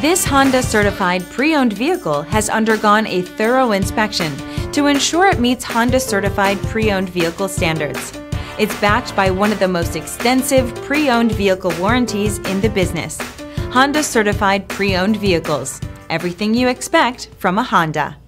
This Honda certified pre-owned vehicle has undergone a thorough inspection to ensure it meets Honda certified pre-owned vehicle standards. It's backed by one of the most extensive pre-owned vehicle warranties in the business. Honda certified pre-owned vehicles. Everything you expect from a Honda.